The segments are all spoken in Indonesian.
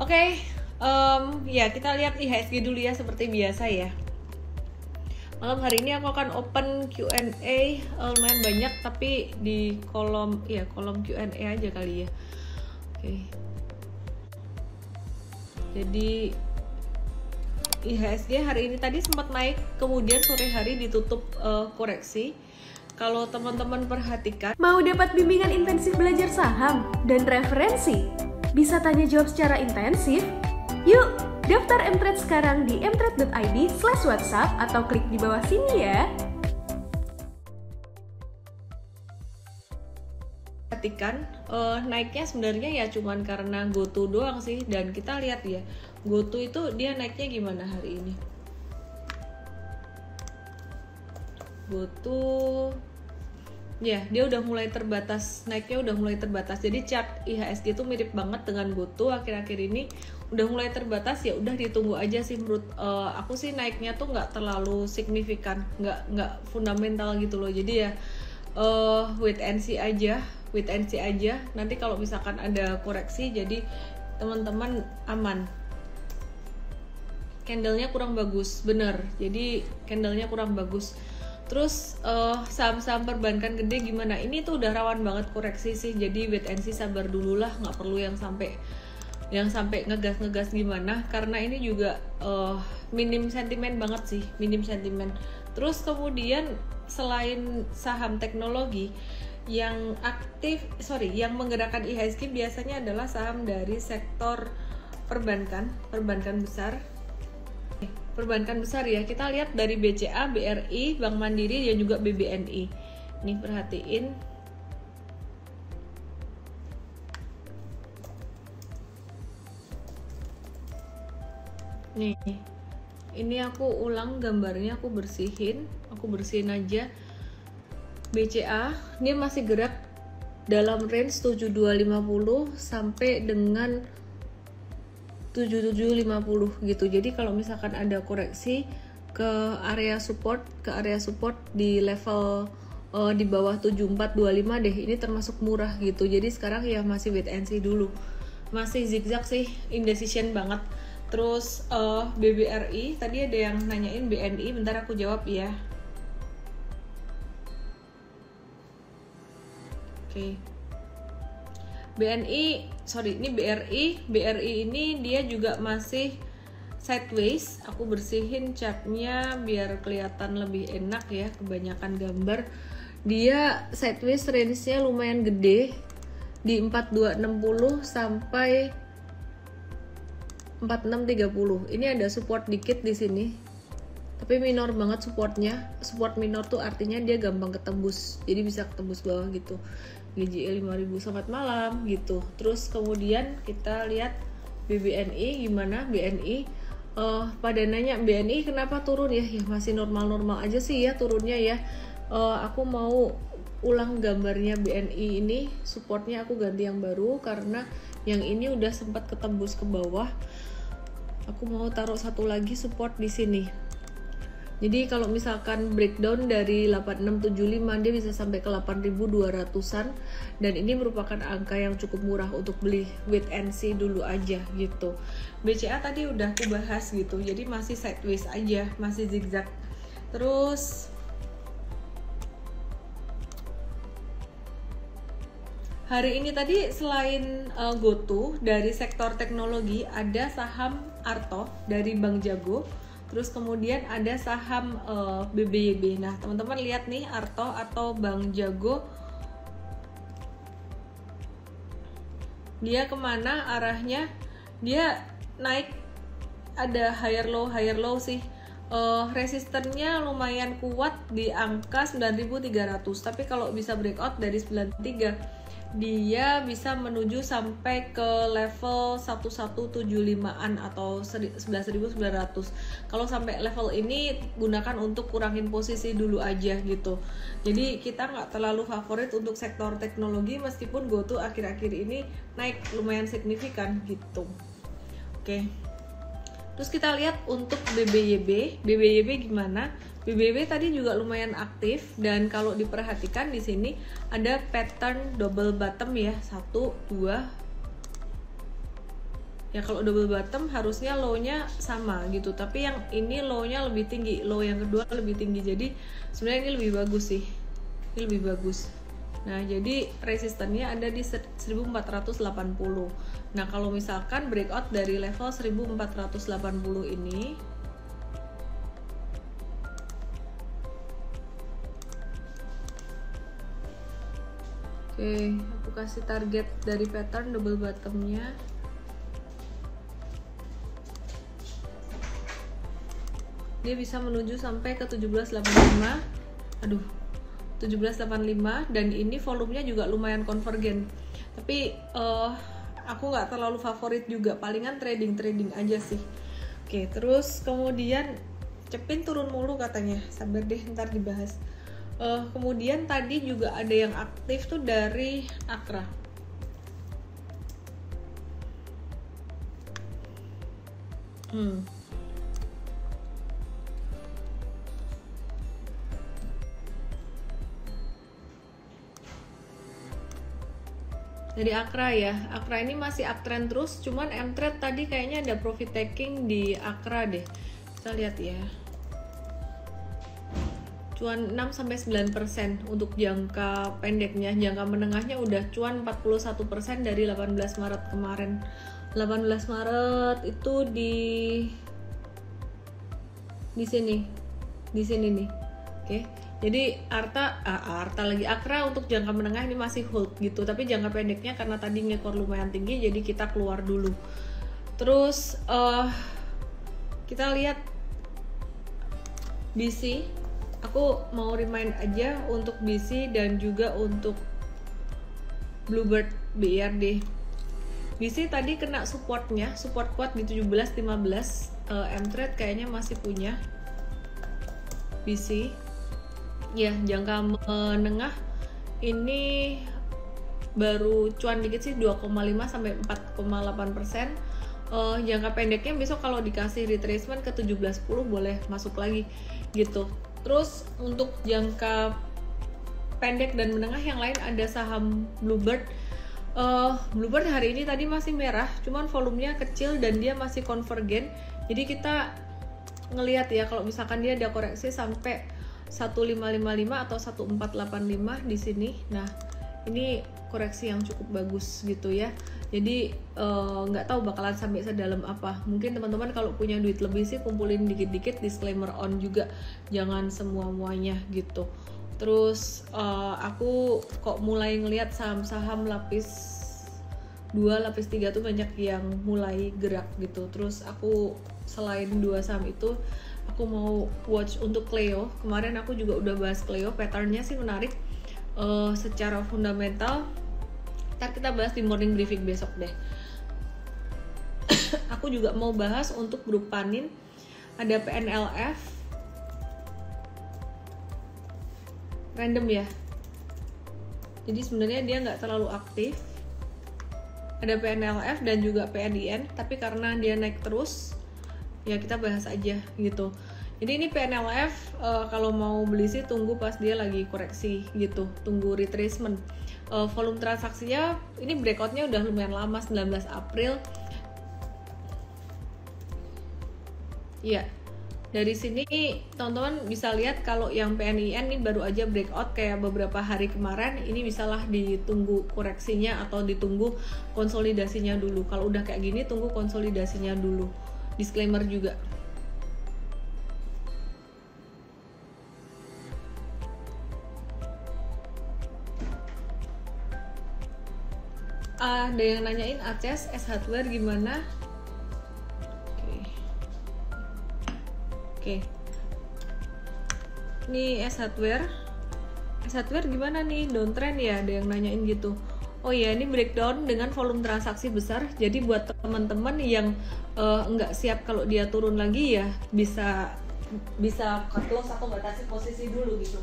Oke, ya kita lihat IHSG dulu ya seperti biasa ya. Malam hari ini aku akan open Q&A lumayan banyak, tapi di kolom Q&A aja kali ya. Oke. Jadi IHSG hari ini tadi sempat naik, kemudian sore hari ditutup koreksi. Kalau teman-teman perhatikan, mau dapat bimbingan intensif belajar saham dan referensi, bisa tanya jawab secara intensif? Yuk, daftar Mtrade sekarang di mtrade.id/whatsapp atau klik di bawah sini ya. perhatikan naiknya sebenarnya ya cuman karena GoTo doang sih, dan kita lihat ya GoTo itu dia naiknya gimana hari ini. GoTo ya dia udah mulai terbatas, naiknya udah mulai terbatas. Jadi chart IHSG itu mirip banget dengan GoTo akhir-akhir ini, udah mulai terbatas. Ya udah ditunggu aja sih menurut aku sih, naiknya tuh nggak terlalu signifikan, nggak fundamental gitu loh. Jadi ya wait and see aja. Nanti kalau misalkan ada koreksi, jadi teman-teman aman. Candlenya kurang bagus, bener. Jadi candlenya kurang bagus. Terus saham-saham perbankan gede gimana? Ini tuh udah rawan banget koreksi sih. Jadi wait and see, sabar dulu lah, nggak perlu yang sampai ngegas gimana. Karena ini juga minim sentimen banget sih, minim sentimen. Terus kemudian selain saham teknologi, yang menggerakkan IHSG biasanya adalah saham dari sektor perbankan besar. Perbankan besar ya, kita lihat dari BCA, BRI, Bank Mandiri, dan juga BBNI. Nih perhatiin. Nih, ini aku ulang gambarnya, aku bersihin aja. BCA dia masih gerak dalam range 7250 sampai dengan 7750 gitu. Jadi kalau misalkan ada koreksi ke area support di level di bawah 7425 deh, ini termasuk murah gitu. Jadi sekarang ya masih wait and see dulu, masih zigzag sih, indecision banget. Terus BBRI tadi ada yang nanyain BNI, bentar aku jawab ya. Oke. BRI ini dia juga masih sideways. Aku bersihin chartnya biar kelihatan lebih enak ya, kebanyakan gambar. Dia sideways, range-nya lumayan gede di 4260 sampai 4630. Ini ada support dikit di sini, tapi minor banget supportnya. Support minor tuh artinya dia gampang ketembus, jadi bisa ketembus bawah gitu. GJE 5000, selamat malam gitu. Terus kemudian kita lihat BBNI gimana. BNI pada nanya BNI kenapa turun ya, masih normal-normal aja sih ya turunnya ya. Aku mau ulang gambarnya BNI ini, supportnya aku ganti yang baru karena yang ini udah sempat ketembus ke bawah. Aku mau taruh satu lagi support di sini. Jadi kalau misalkan breakdown dari 8675 dia bisa sampai ke 8200-an, dan ini merupakan angka yang cukup murah untuk beli. Wait and see dulu aja gitu. BCA tadi udah aku bahas gitu, jadi masih sideways aja, masih zigzag. Terus hari ini tadi selain GoTo dari sektor teknologi, ada saham Arto dari Bank Jago. Terus kemudian ada saham BBYB. Nah teman-teman lihat nih, Arto atau Bank Jago, dia kemana arahnya? Dia naik, ada higher low sih. Resistennya lumayan kuat di angka 9300, tapi kalau bisa breakout dari 93 dia bisa menuju sampai ke level 1175-an atau 11.900. Kalau sampai level ini gunakan untuk kurangin posisi dulu aja gitu. Jadi kita nggak terlalu favorit untuk sektor teknologi, meskipun GoTo akhir-akhir ini naik lumayan signifikan gitu. Oke. Terus kita lihat untuk BBYB gimana? BBYB tadi juga lumayan aktif, dan kalau diperhatikan di sini ada pattern double bottom ya, 1 2 Ya kalau double bottom harusnya low-nya sama gitu, tapi yang ini low-nya lebih tinggi, low yang kedua lebih tinggi. Jadi sebenarnya ini lebih bagus sih. Ini lebih bagus. Nah, jadi resistennya ada di 1480. Nah, kalau misalkan breakout dari level 1480 ini, oke, aku kasih target dari pattern double bottomnya. Dia bisa menuju sampai ke 1785. Aduh, 1785, dan ini volumenya juga lumayan konvergen. Tapi aku nggak terlalu favorit juga, palingan trading aja sih. Oke, terus kemudian Cepin turun mulu katanya, sabar deh ntar dibahas. Kemudian tadi juga ada yang aktif tuh dari Akra. Dari Akra ya, Akra ini masih uptrend terus, cuman M-Trade tadi kayaknya ada profit taking di Akra deh. Kita lihat ya. Cuan 6-9% untuk jangka pendeknya, jangka menengahnya udah cuan 41% dari 18 Maret kemarin. 18 Maret itu di sini nih. Oke. Jadi Arta lagi Akra untuk jangka menengah ini masih hold gitu, tapi jangka pendeknya karena tadi ngekor lumayan tinggi, jadi kita keluar dulu. Terus kita lihat BC, aku mau remind aja untuk BC dan juga untuk Bluebird BRD. BC tadi kena support kuat di 17.15. M-Trade kayaknya masih punya BC. Ya, jangka menengah ini baru cuan dikit sih, 2,5 sampai 4,8%. Jangka pendeknya besok kalau dikasih retracement ke 17.10 boleh masuk lagi gitu. Terus untuk jangka pendek dan menengah yang lain ada saham Bluebird. Bluebird hari ini tadi masih merah, cuman volumenya kecil dan dia masih konvergen. Jadi kita ngelihat ya, kalau misalkan dia ada koreksi sampai 1555 atau 1485 di sini. Nah, ini koreksi yang cukup bagus gitu ya. Jadi nggak tahu bakalan sampai sedalam apa. Mungkin teman-teman kalau punya duit lebih sih kumpulin dikit-dikit, disclaimer on juga, jangan semua-muanya gitu. Terus aku kok mulai ngelihat saham-saham lapis 2, lapis 3 tuh banyak yang mulai gerak gitu. Terus aku selain dua saham itu, aku mau watch untuk Cleo. Kemarin aku juga udah bahas Cleo, patternnya sih menarik secara fundamental. Ntar kita bahas di morning briefing besok deh. Aku juga mau bahas untuk grup Panin, ada PNLF, random ya. Jadi sebenarnya dia nggak terlalu aktif. Ada PNLF dan juga PNIN, tapi karena dia naik terus, ya kita bahas aja gitu. Jadi ini PNLF kalau mau beli sih tunggu pas dia lagi koreksi gitu, tunggu retracement. Volume transaksinya ini breakoutnya udah lumayan lama, 19 April. Ya, dari sini teman-teman bisa lihat kalau yang PNIN ini baru aja breakout kayak beberapa hari kemarin. Ini bisalah ditunggu koreksinya atau ditunggu konsolidasinya dulu. Kalau udah kayak gini tunggu konsolidasinya dulu. Disclaimer juga. Ada yang nanyain ACS S Hardware gimana? Oke. Ini S Hardware gimana nih? Downtrend ya, ada yang nanyain gitu. Oh ya, ini breakdown dengan volume transaksi besar. Jadi buat teman-teman yang nggak siap kalau dia turun lagi ya bisa cut loss atau batasi posisi dulu gitu.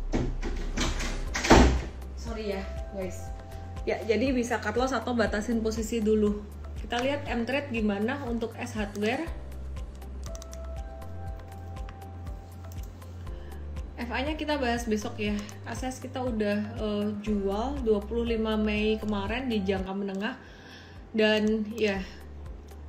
Sorry ya guys. Ya, jadi bisa cut loss atau batasin posisi dulu. Kita lihat M-Trade gimana untuk S Hardware. FA-nya kita bahas besok ya. Akses kita udah jual 25 Mei kemarin di jangka menengah. Dan ya,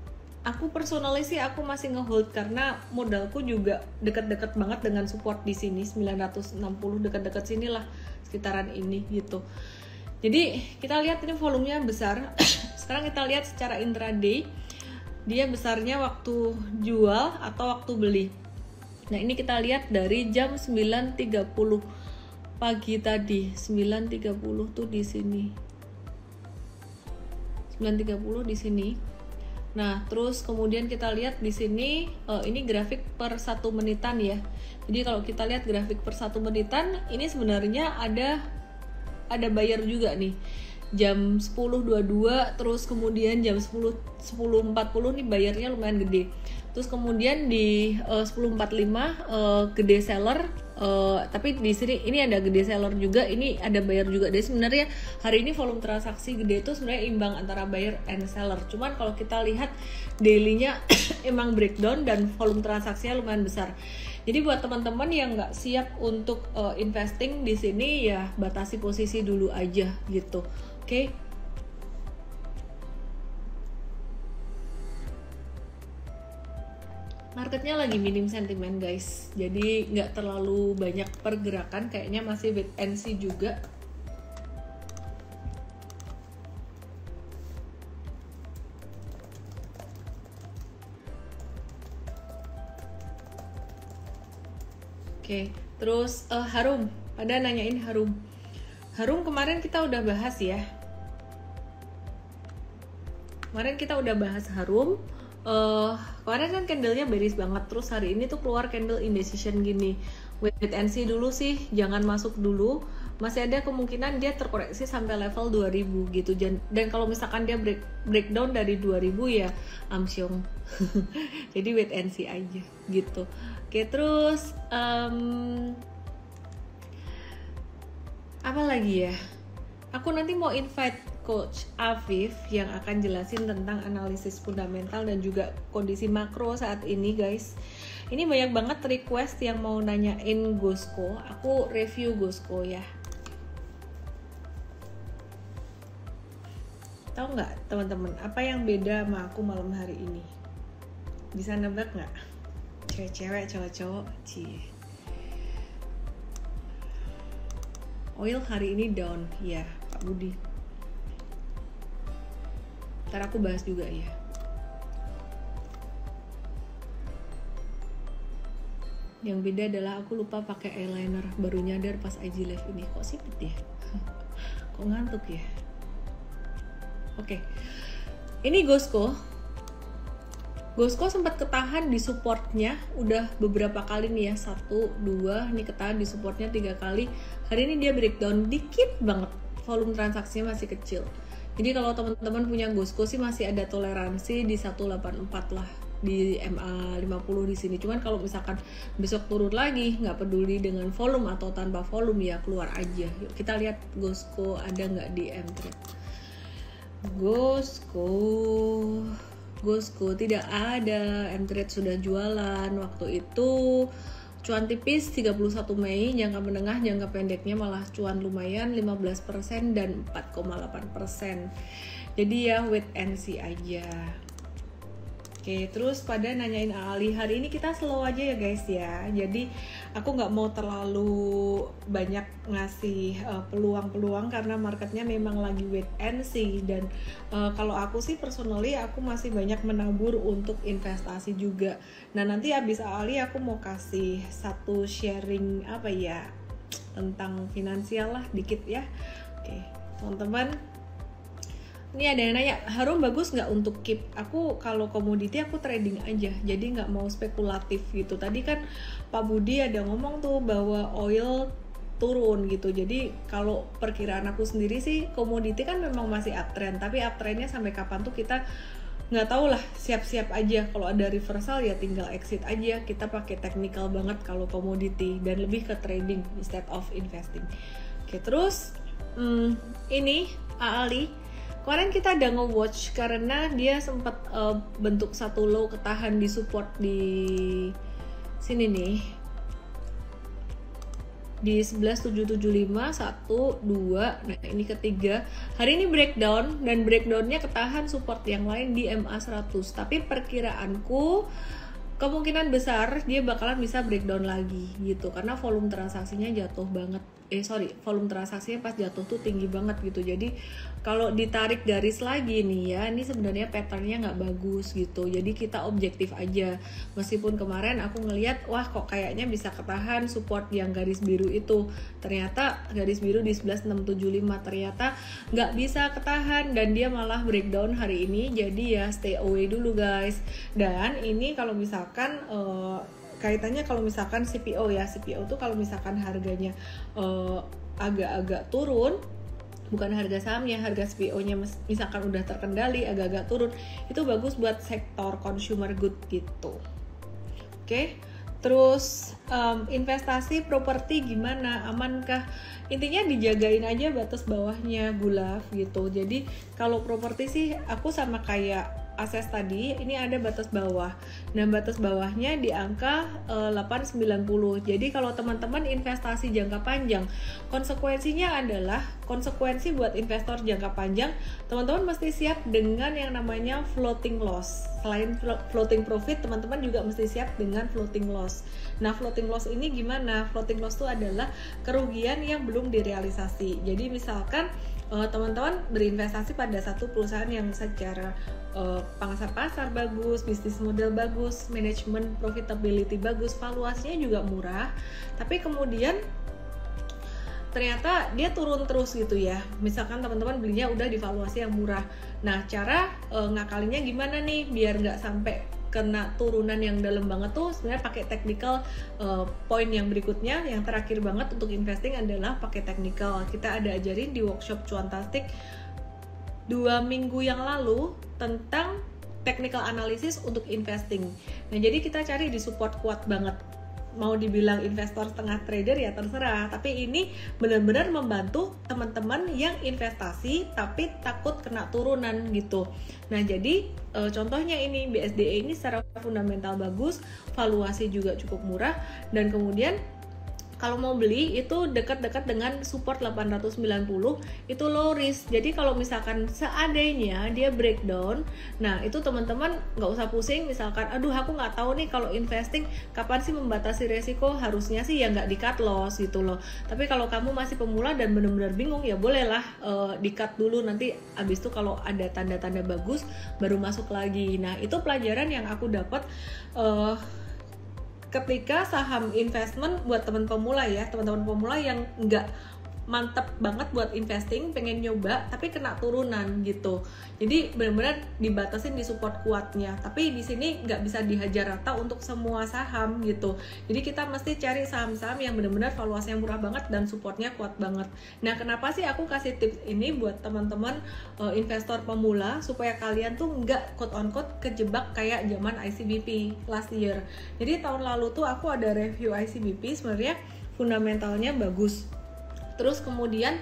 aku personally sih aku masih ngehold karena modalku juga deket-deket banget dengan support di sini 960, deket-deket sini lah, sekitaran ini gitu. Jadi kita lihat ini volumenya besar. Sekarang kita lihat secara intraday dia besarnya waktu jual atau waktu beli. Nah ini kita lihat dari jam 9.30 pagi tadi, 9.30 tuh di sini, 9.30 di sini. Nah, terus kemudian kita lihat di sini ini grafik per 1 menitan ya. Jadi kalau kita lihat grafik per 1 menitan, ini sebenarnya ada buyer juga nih. Jam 10.22 terus kemudian jam 10.40 nih bayarnya lumayan gede. Terus kemudian di 10.45 gede seller, tapi di sini ini ada gede seller juga, ini ada buyer juga. Jadi sebenarnya hari ini volume transaksi gede itu sebenarnya imbang antara buyer and seller. Cuman kalau kita lihat daily-nya emang breakdown dan volume transaksinya lumayan besar. Jadi buat teman-teman yang nggak siap untuk investing di sini ya batasi posisi dulu aja gitu. Oke. Marketnya lagi minim sentimen guys, jadi nggak terlalu banyak pergerakan, kayaknya masih wait and see juga. Oke, terus Harum, pada nanyain Harum. Harum kemarin kita udah bahas ya. Kemarin kita udah bahas Harum. Kemarin kan candlenya bearish banget, terus hari ini tuh keluar candle indecision gini. Wait and see dulu sih, jangan masuk dulu. Masih ada kemungkinan dia terkoreksi sampai level 2000 gitu. Dan kalau misalkan dia breakdown dari 2000 ya amsyong. Jadi wait and see aja gitu. Oke, terus apa lagi ya? Aku nanti mau invite Coach Afif yang akan jelasin tentang analisis fundamental dan juga kondisi makro saat ini guys. Ini banyak banget request yang mau nanyain Gosco. Aku review Gosco ya. Tahu nggak teman-teman apa yang beda sama aku malam hari ini? Bisa nebak nggak? Cewek-cewek, cowok-cowok, cie. Oil hari ini down, ya Pak Budi. Ntar aku bahas juga ya. Yang beda adalah aku lupa pakai eyeliner, baru nyadar pas IG live ini. Kok sipit ya? Kok ngantuk ya? Oke. Ini Gosco. Gosco sempat ketahan di supportnya udah beberapa kali nih ya, 1, 2, ini ketahan di supportnya 3 kali. Hari ini dia breakdown dikit banget, volume transaksinya masih kecil. Jadi kalau teman-teman punya Gosco sih masih ada toleransi di 184 lah, di MA50 di sini. Cuman kalau misalkan besok turun lagi, nggak peduli dengan volume atau tanpa volume ya keluar aja. Yuk kita lihat Gosco ada nggak di M-Trade. Gosco tidak ada, M-Trade sudah jualan waktu itu. Cuan tipis 31 Mei, jangka menengah, jangka pendeknya malah cuan lumayan 15% dan 4,8%. Jadi ya wait and see aja. Oke, terus pada nanyain Ali, hari ini kita slow aja ya guys ya. Jadi aku nggak mau terlalu banyak ngasih peluang-peluang karena marketnya memang lagi wait and see. Dan kalau aku sih personally aku masih banyak menabur untuk investasi juga. Nah nanti abis Ali aku mau kasih satu sharing apa ya tentang finansial lah dikit ya. Oke teman-teman. Ini ada yang nanya, Harum bagus nggak untuk keep? Aku kalau komoditi aku trading aja, jadi nggak mau spekulatif gitu. Tadi kan Pak Budi ada ngomong tuh bahwa oil turun gitu. Jadi kalau perkiraan aku sendiri sih komoditi kan memang masih uptrend, tapi uptrendnya sampai kapan tuh kita nggak tahu lah. Siap-siap aja kalau ada reversal ya tinggal exit aja. Kita pakai technical banget kalau komoditi dan lebih ke trading instead of investing. Oke terus ini Ali. Kemarin kita ada nge-watch karena dia sempat bentuk satu low ketahan di support di sini nih. di 11775, 1, 2, nah ini ketiga. Hari ini breakdown, dan breakdownnya ketahan support yang lain di MA 100, tapi perkiraanku kemungkinan besar dia bakalan bisa breakdown lagi gitu, karena volume transaksinya jatuh banget. Volume transaksinya pas jatuh tuh tinggi banget gitu. Jadi kalau ditarik garis lagi nih ya, ini sebenarnya patternnya nggak bagus gitu. Jadi kita objektif aja. Meskipun kemarin aku ngelihat, wah kok kayaknya bisa ketahan support yang garis biru itu. Ternyata garis biru di 11675 ternyata nggak bisa ketahan dan dia malah breakdown hari ini. Jadi ya stay away dulu guys. Dan ini kalau misalkan kaitannya kalau misalkan CPO ya, CPO tuh kalau misalkan harganya agak-agak turun, bukan harga sahamnya, harga CPO-nya misalkan udah terkendali agak-agak turun, itu bagus buat sektor consumer good gitu. Oke. Terus investasi properti gimana, amankah? Intinya dijagain aja batas bawahnya Gulaf gitu. Jadi kalau properti sih aku sama kayak akses tadi, ini ada batas bawah. Nah, batas bawahnya di angka 890. Jadi kalau teman-teman investasi jangka panjang, konsekuensinya adalah konsekuensi buat investor jangka panjang, teman-teman mesti siap dengan yang namanya floating loss. Selain floating profit, teman-teman juga mesti siap dengan floating loss. Nah, floating loss ini gimana? Floating loss itu adalah kerugian yang belum direalisasi. Jadi misalkan teman-teman berinvestasi pada satu perusahaan yang secara pangsa pasar bagus, bisnis model bagus, manajemen profitability bagus, valuasinya juga murah, tapi kemudian ternyata dia turun terus gitu ya. Misalkan teman-teman belinya udah di valuasi yang murah. Nah, cara ngakalinnya gimana nih biar nggak sampai kena turunan yang dalam banget tuh? Sebenarnya pakai technical. Poin yang berikutnya, yang terakhir banget untuk investing adalah pakai technical. Kita ada ajarin di workshop Cuantastic 2 minggu yang lalu tentang technical analysis untuk investing. Nah, jadi kita cari di support kuat banget. Mau dibilang investor setengah trader ya terserah, tapi ini benar-benar membantu teman-teman yang investasi tapi takut kena turunan gitu. Nah, jadi contohnya ini BSDE ini secara fundamental bagus, valuasi juga cukup murah, dan kemudian kalau mau beli itu dekat-dekat dengan support 890, itu low risk. Jadi kalau misalkan seandainya dia breakdown, nah itu teman-teman nggak usah pusing. Misalkan, aduh aku nggak tahu nih kalau investing kapan sih membatasi resiko, harusnya sih ya nggak di cut loss gitu loh. Tapi kalau kamu masih pemula dan benar-benar bingung, ya bolehlah di cut dulu, nanti abis itu kalau ada tanda-tanda bagus baru masuk lagi. Nah itu pelajaran yang aku dapat ketika saham investment buat teman pemula ya, teman-teman pemula yang nggak mantep banget buat investing, pengen nyoba tapi kena turunan gitu. Jadi benar-benar dibatasin di support kuatnya. Tapi di sini nggak bisa dihajar rata untuk semua saham gitu. Jadi kita mesti cari saham-saham yang benar-benar valuasi yang murah banget dan supportnya kuat banget. Nah, kenapa sih aku kasih tips ini buat teman-teman investor pemula supaya kalian tuh nggak quote on quote kejebak kayak zaman ICBP last year. Jadi tahun lalu tuh aku ada review ICBP, sebenarnya fundamentalnya bagus. Terus kemudian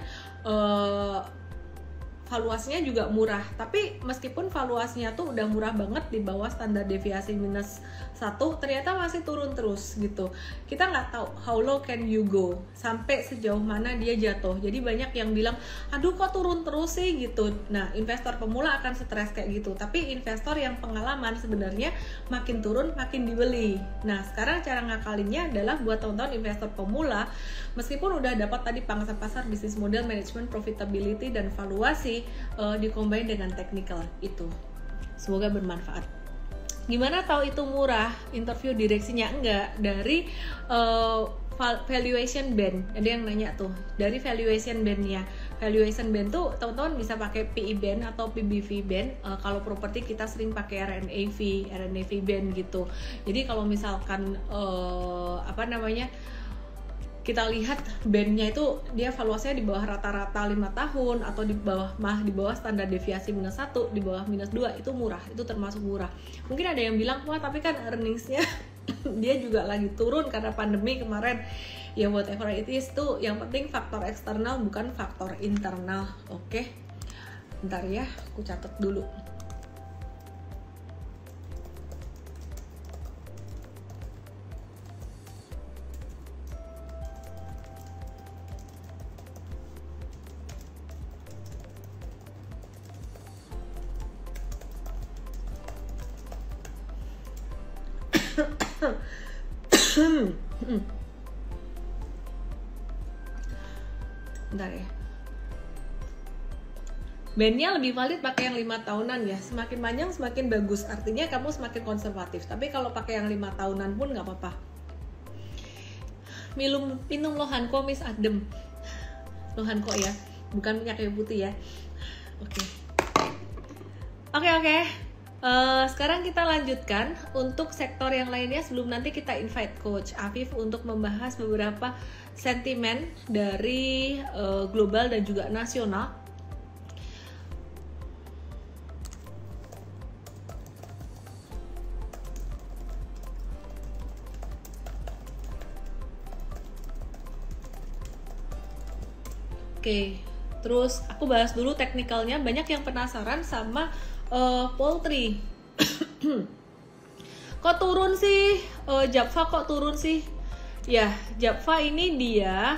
valuasinya juga murah, tapi meskipun valuasinya tuh udah murah banget di bawah standar deviasi minus 1, ternyata masih turun terus gitu. Kita nggak tahu how low can you go, sampai sejauh mana dia jatuh. Jadi banyak yang bilang, aduh kok turun terus sih gitu. Nah, investor pemula akan stres kayak gitu, tapi investor yang pengalaman sebenarnya makin turun makin dibeli. Nah, sekarang cara ngakalinnya adalah buat teman-teman investor pemula, meskipun udah dapat tadi pangsa pasar, bisnis model, manajemen profitability, dan valuasi, dikombin dengan technical itu. Semoga bermanfaat. Gimana tahu itu murah? Interview direksinya enggak, dari valuation band. Ada yang nanya tuh, dari valuation bandnya. Valuation band tuh teman-teman bisa pakai PE band atau PBV band. Kalau properti kita sering pakai RNAV band gitu. Jadi kalau misalkan kita lihat bandnya itu dia valuasinya di bawah rata-rata 5 tahun atau di bawah standar deviasi minus 1, di bawah minus 2, itu murah, itu termasuk murah. Mungkin ada yang bilang, wah tapi kan earningsnya dia juga lagi turun karena pandemi kemarin. Ya whatever it is tuh, yang penting faktor eksternal bukan faktor internal. Oke, bentar ya, aku catat dulu. Bentar ya. Bandnya lebih valid pakai yang 5 tahunan ya. Semakin panjang semakin bagus. Artinya kamu semakin konservatif. Tapi kalau pakai yang 5 tahunan pun nggak apa-apa. Minum Lohanko Miss Adem. Lohanko ya, bukan minyak kayu putih ya. Oke. Sekarang kita lanjutkan untuk sektor yang lainnya sebelum nanti kita invite Coach Afif untuk membahas beberapa sentimen dari global dan juga nasional. Oke, terus aku bahas dulu teknikalnya. Banyak yang penasaran sama poultry. Kok turun sih? Japfa kok turun sih? Ya, Japfa ini dia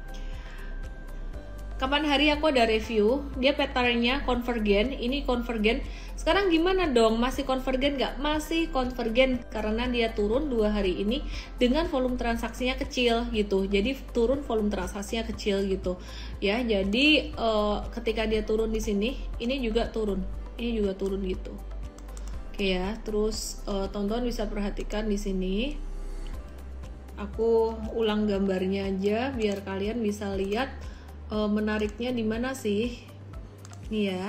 kapan hari aku ada review, dia patternnya konvergen, ini konvergen. Sekarang gimana dong? Masih konvergen nggak? Masih konvergen karena dia turun 2 hari ini dengan volume transaksinya kecil gitu. Jadi turun volume transaksinya kecil gitu. Ya, jadi ketika dia turun di sini, ini juga turun gitu. Oke ya, terus teman-teman bisa perhatikan di sini. Aku ulang gambarnya aja biar kalian bisa lihat menariknya di mana sih. Nih ya.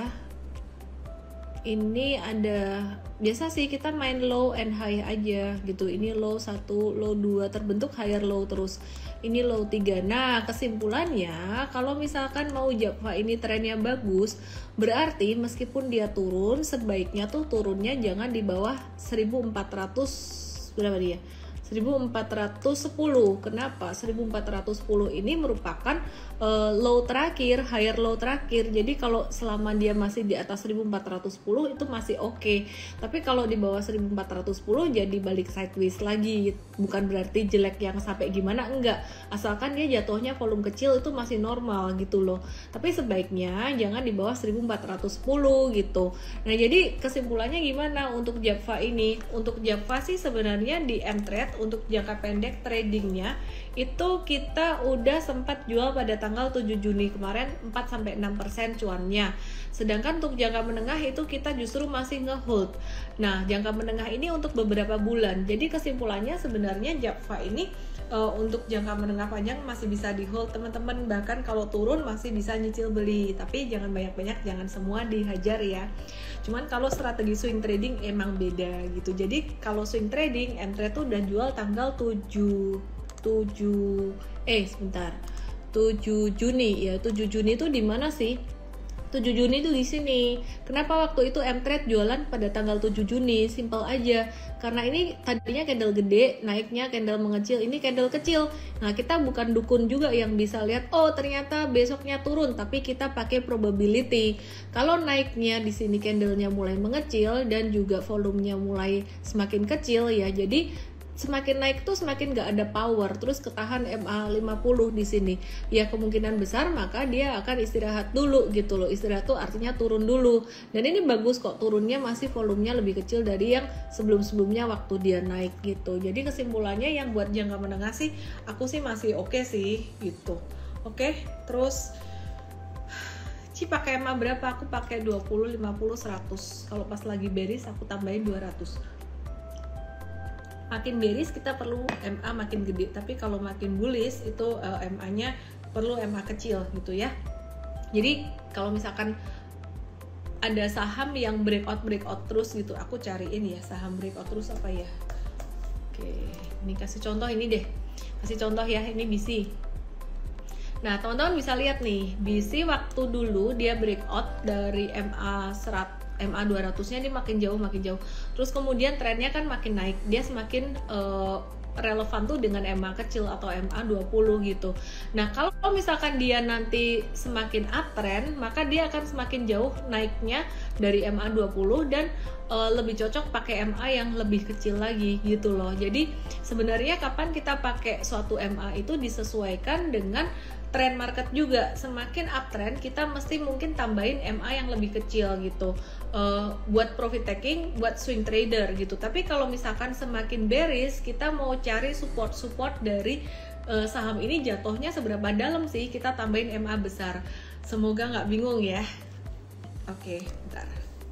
Ini ada, biasa sih kita main low and high aja gitu. Ini low 1, low 2, terbentuk higher low terus. Ini low 3. Nah, kesimpulannya kalau misalkan mau Japfa ini trennya bagus, berarti meskipun dia turun, sebaiknya tuh turunnya jangan di bawah 1400, berapa dia? 1410. Kenapa? 1410 ini merupakan low terakhir, higher low terakhir. Jadi kalau selama dia masih di atas 1410 itu masih oke. Tapi kalau di bawah 1410 jadi balik sideways lagi. Bukan berarti jelek yang sampai gimana, enggak. Asalkan dia jatuhnya volume kecil itu masih normal gitu loh. Tapi sebaiknya jangan di bawah 1410 gitu. Nah, jadi kesimpulannya gimana untuk Japfa ini? Untuk Japfa sih sebenarnya di M-Trade untuk jangka pendek tradingnya itu kita udah sempat jual pada tanggal 7 Juni kemarin 4-6% cuannya. Sedangkan untuk jangka menengah itu kita justru masih nge-hold. Nah, jangka menengah ini untuk beberapa bulan. Jadi kesimpulannya sebenarnya Japfa ini untuk jangka menengah panjang masih bisa di hold teman-teman. Bahkan kalau turun masih bisa nyicil beli. Tapi jangan banyak-banyak, jangan semua dihajar ya. Cuman kalau strategi swing trading emang beda gitu. Jadi kalau swing trading, M-Trade tuh udah jual tanggal 7 Juni ya. 7 Juni itu di mana sih? 7 Juni itu di sini. Kenapa waktu itu M-Trade jualan pada tanggal 7 Juni? Simple aja. Karena ini tadinya candle gede, naiknya candle mengecil, ini candle kecil. Nah, kita bukan dukun juga yang bisa lihat, oh ternyata besoknya turun, tapi kita pakai probability. Kalau naiknya di sini candlenya mulai mengecil dan juga volumenya mulai semakin kecil ya. Jadi semakin naik tuh semakin gak ada power, terus ketahan MA50 di sini. Ya kemungkinan besar maka dia akan istirahat dulu gitu loh. Istirahat tuh artinya turun dulu. Dan ini bagus kok, turunnya masih volumenya lebih kecil dari yang sebelum-sebelumnya waktu dia naik gitu. Jadi kesimpulannya yang buat jangka menengah sih aku sih masih oke sih gitu. Oke, terus pakai MA berapa? Aku pakai 20, 50, 100. Kalau pas lagi bearish aku tambahin 200. Makin bearish kita perlu MA makin gede, tapi kalau makin bullish itu MA-nya perlu MA kecil gitu ya. Jadi kalau misalkan ada saham yang breakout terus gitu, aku cariin ya saham breakout terus apa ya. Oke, ini kasih contoh ini deh. Kasih contoh ya, ini BC. Nah, teman-teman bisa lihat nih, BC waktu dulu dia breakout dari MA 200-nya dia makin jauh. Terus kemudian trennya kan makin naik, dia semakin relevan tuh dengan MA kecil atau MA20 gitu. Nah, kalau misalkan dia nanti semakin uptrend, maka dia akan semakin jauh naiknya dari MA20 dan lebih cocok pakai MA yang lebih kecil lagi gitu loh. Jadi sebenarnya kapan kita pakai suatu MA itu disesuaikan dengan trend market juga, semakin uptrend kita mesti mungkin tambahin MA yang lebih kecil gitu, buat profit taking, buat swing trader gitu. Tapi kalau misalkan semakin bearish, kita mau cari support dari saham ini jatuhnya seberapa dalam sih, kita tambahin MA besar. Semoga nggak bingung ya. Oke, bentar.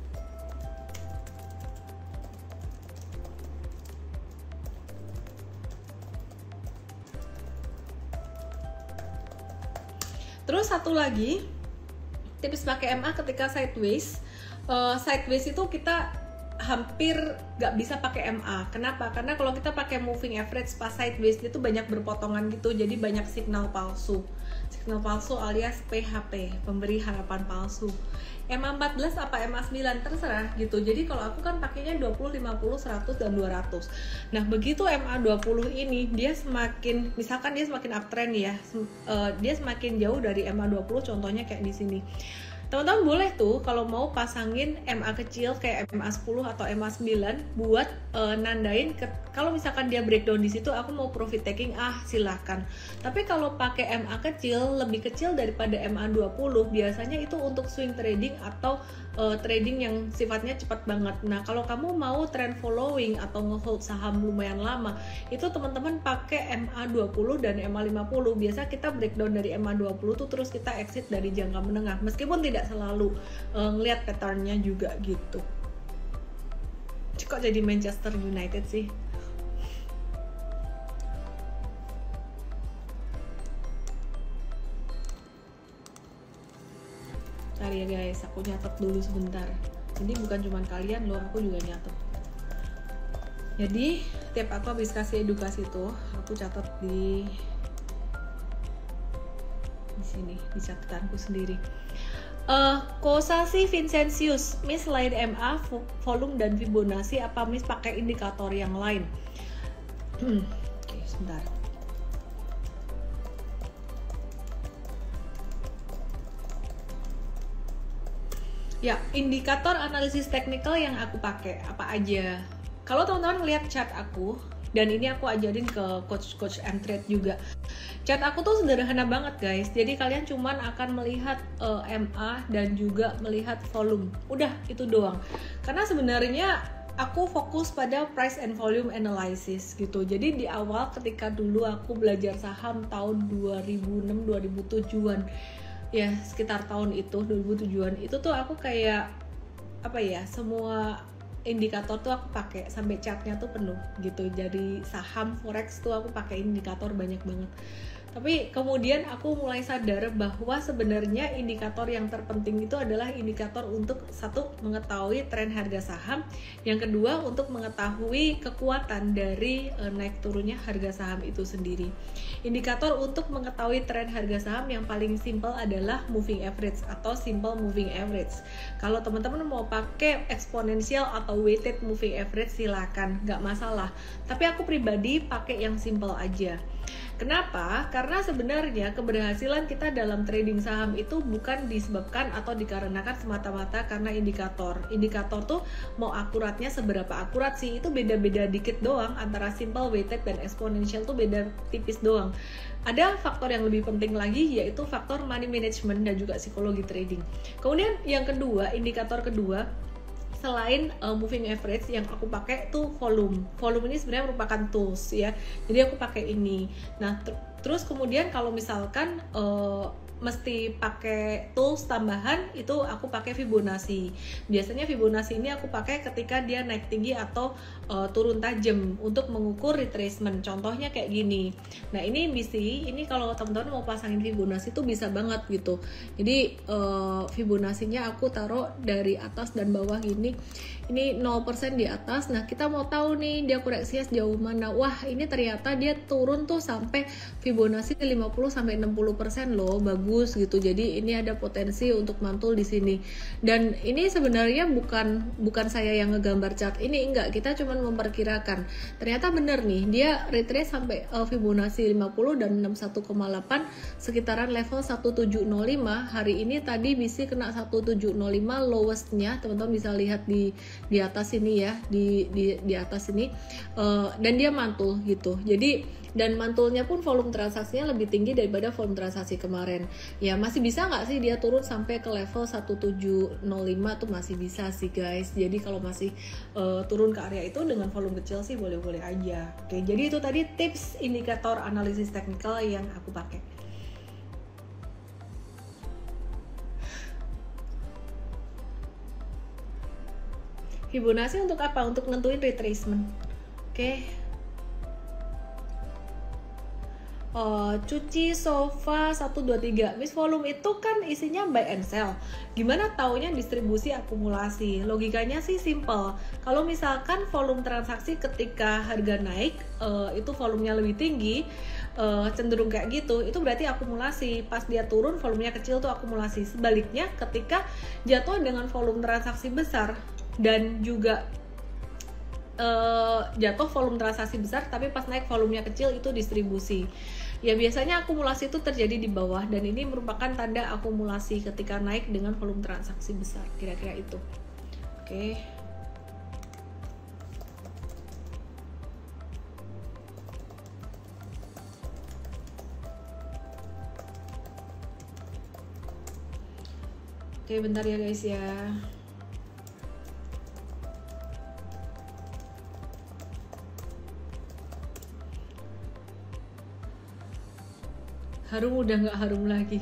Terus satu lagi tips pakai MA ketika sideways. Sideways itu kita hampir nggak bisa pakai MA. Kenapa? Karena kalau kita pakai moving average pas sideways itu banyak berpotongan gitu, jadi banyak signal palsu. Signal palsu alias PHP, pemberi harapan palsu. MA 14 apa MA 9 terserah gitu. Jadi kalau aku kan pakainya 20, 50, 100 dan 200. Nah, begitu MA 20 ini dia semakin, misalkan dia semakin uptrend ya. Dia semakin jauh dari MA 20, contohnya kayak di sini. Teman-teman boleh tuh kalau mau pasangin MA kecil kayak MA 10 atau MA 9 buat nandain kalau misalkan dia breakdown di situ aku mau profit taking, silahkan. Tapi kalau pakai MA kecil, lebih kecil daripada MA 20, biasanya itu untuk swing trading atau trading yang sifatnya cepat banget. Nah, kalau kamu mau trend following atau nge-hold saham lumayan lama, itu teman-teman pakai MA 20 dan MA 50. Biasa kita breakdown dari MA 20 tuh terus kita exit dari jangka menengah. Meskipun tidak selalu ngelihat patternnya juga gitu. Kok jadi Manchester United sih? Bentar ya guys, aku nyatet dulu sebentar. Ini bukan cuma kalian loh, aku juga nyatet. Jadi tiap aku habis kasih edukasi tuh, aku catat di sini, di catatanku sendiri. Kosasi Vincentius, Miss selain MA, volume dan Fibonacci, apa Miss pakai indikator yang lain? Oke, sebentar. Ya, indikator analisis teknikal yang aku pakai apa aja? Kalau teman-teman lihat chart aku, dan ini aku ajarin ke coach M-Trade juga. Chart aku tuh sederhana banget guys. Jadi kalian cuman akan melihat MA dan juga melihat volume. Udah, itu doang. Karena sebenarnya aku fokus pada price and volume analysis gitu. Jadi di awal ketika dulu aku belajar saham tahun 2006-2007an, ya sekitar tahun itu 2007an, itu tuh aku kayak apa ya, semua indikator tuh aku pakai sampai chartnya tuh penuh gitu. Jadi saham forex tuh aku pakai indikator banyak banget. Tapi kemudian aku mulai sadar bahwa sebenarnya indikator yang terpenting itu adalah indikator untuk satu, mengetahui tren harga saham, yang kedua untuk mengetahui kekuatan dari naik turunnya harga saham itu sendiri. Indikator untuk mengetahui tren harga saham yang paling simple adalah moving average atau simple moving average. Kalau teman-teman mau pakai eksponensial atau weighted moving average silakan, nggak masalah. Tapi aku pribadi pakai yang simple aja. Kenapa? Karena sebenarnya keberhasilan kita dalam trading saham itu bukan disebabkan atau dikarenakan semata-mata karena indikator. Indikator tuh mau akuratnya seberapa akurat sih, itu beda-beda dikit doang antara simple, weighted, dan exponential tuh beda tipis doang. Ada faktor yang lebih penting lagi, yaitu faktor money management dan juga psikologi trading. Kemudian yang kedua, indikator kedua, selain moving average yang aku pakai tuh volume. Volume ini sebenarnya merupakan tools ya. Jadi aku pakai ini. Nah, terus kemudian kalau misalkan mesti pakai tools tambahan, itu aku pakai Fibonacci. Biasanya Fibonacci ini aku pakai ketika dia naik tinggi atau turun tajam untuk mengukur retracement. Contohnya kayak gini. Nah, ini ini kalau teman-teman mau pasangin Fibonacci tuh bisa banget gitu. Jadi Fibonacci-nya aku taruh dari atas dan bawah gini. Ini 0% di atas. Nah, kita mau tahu nih dia koreksinya sejauh mana. Wah, ini ternyata dia turun tuh sampai Fibonacci 50-60% loh. Bagus gitu. Jadi ini ada potensi untuk mantul di sini. Dan ini sebenarnya bukan saya yang ngegambar chart ini, enggak, kita cuma memperkirakan. Ternyata bener nih, dia retrace sampai Fibonacci 50 dan 61,8 sekitaran level 1705. Hari ini tadi bisa kena 1705 lowestnya, teman-teman bisa lihat di atas ini ya, di atas ini, dan dia mantul gitu. Jadi Dan mantulnya pun volume transaksinya lebih tinggi daripada volume transaksi kemarin. Ya masih bisa nggak sih dia turun sampai ke level 1705 tuh masih bisa sih guys. Jadi kalau masih turun ke area itu dengan volume kecil sih boleh-boleh aja. Oke, jadi itu tadi tips indikator analisis teknikal yang aku pakai. Fibonacci untuk apa? Untuk nentuin retracement. Oke. Cuci sofa 123 Miss, volume itu kan isinya buy and sell. Gimana taunya distribusi akumulasi? Logikanya sih simple. Kalau misalkan volume transaksi ketika harga naik itu volumenya lebih tinggi, cenderung kayak gitu, itu berarti akumulasi. Pas dia turun volumenya kecil tuh akumulasi. Sebaliknya ketika jatuh dengan volume transaksi besar dan juga jatuh volume transaksi besar tapi pas naik volumenya kecil, itu distribusi. Ya biasanya akumulasi itu terjadi di bawah, dan ini merupakan tanda akumulasi ketika naik dengan volume transaksi besar, kira-kira itu. Oke. Oke, bentar ya guys ya. Harum udah nggak harum lagi.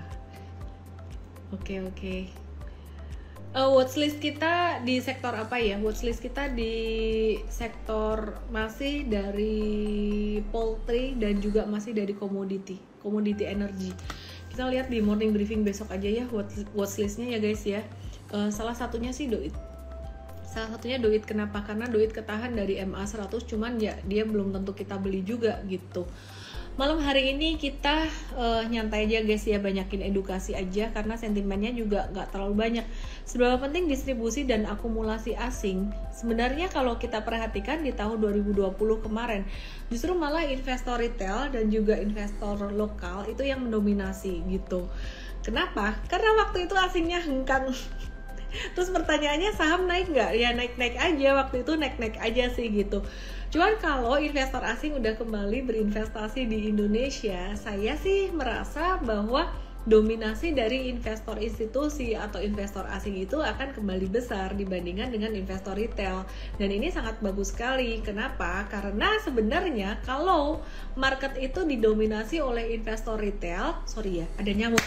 Oke. Watchlist kita di sektor apa ya? Watchlist kita di sektor masih dari poultry dan juga masih dari commodity energy. Kita lihat di morning briefing besok aja ya watchlistnya ya guys ya. Salah satunya sih Doit. Kenapa? Karena Doit ketahan dari MA 100, cuman ya dia belum tentu kita beli juga gitu. Malam hari ini kita nyantai aja guys ya, banyakin edukasi aja karena sentimennya juga nggak terlalu banyak. Seberapa penting distribusi dan akumulasi asing? Sebenarnya kalau kita perhatikan di tahun 2020 kemarin, justru malah investor retail dan juga investor lokal itu yang mendominasi gitu. Kenapa? Karena waktu itu asingnya hengkang. Terus pertanyaannya saham naik nggak? Ya naik-naik aja, waktu itu naik-naik aja sih gitu. Cuman kalau investor asing udah kembali berinvestasi di Indonesia, saya sih merasa bahwa dominasi dari investor institusi atau investor asing itu akan kembali besar dibandingkan dengan investor retail. Dan ini sangat bagus sekali. Kenapa? Karena sebenarnya kalau market itu didominasi oleh investor retail, ada nyamuk.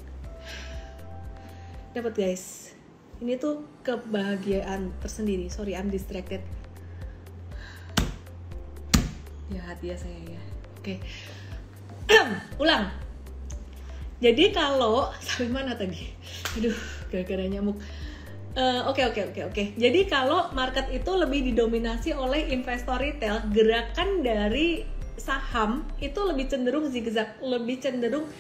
Dapat guys. Ini tuh kebahagiaan tersendiri. I'm distracted. Ya hati ya saya ya. Oke. Ulang. Jadi kalau sampai mana tadi? Aduh, gara-gara nyamuk. Oke. Jadi kalau market itu lebih didominasi oleh investor retail, gerakan dari saham itu lebih cenderung zigzag, lebih cenderung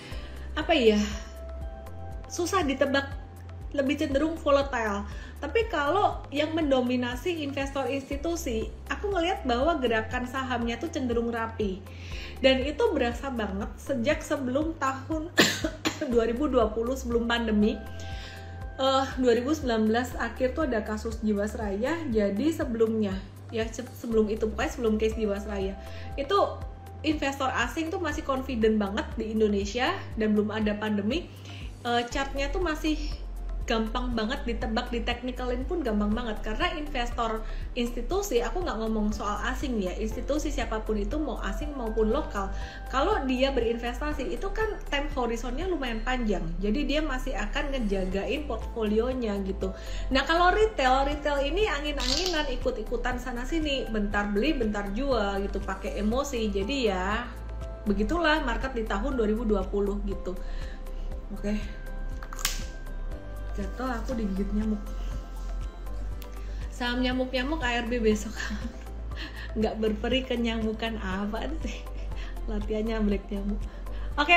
susah ditebak, lebih cenderung volatile. Tapi kalau yang mendominasi investor institusi, aku ngelihat bahwa gerakan sahamnya tuh cenderung rapi. Dan itu berasa banget sejak sebelum tahun 2020, sebelum pandemi. 2019 akhir tuh ada kasus Jiwasraya. Jadi sebelumnya, ya sebelum itu, pokoknya sebelum case Jiwasraya, itu investor asing tuh masih confident banget di Indonesia dan belum ada pandemi. Chartnya tuh masih gampang banget ditebak, di technicalin pun gampang banget karena investor institusi, aku nggak ngomong soal asing ya, institusi siapapun itu mau asing maupun lokal, kalau dia berinvestasi itu kan time horizonnya lumayan panjang, jadi dia masih akan ngejagain portfolionya gitu. Nah kalau retail ini angin-anginan, ikut-ikutan sana sini, bentar beli bentar jual gitu, pakai emosi. Jadi ya begitulah market di tahun 2020 gitu. Oke. Jatuh aku digigit nyamuk. Saham nyamuk-nyamuk ARB besok. Nggak berperi kenyamukan apa sih? Latihannya break nyamuk. Oke.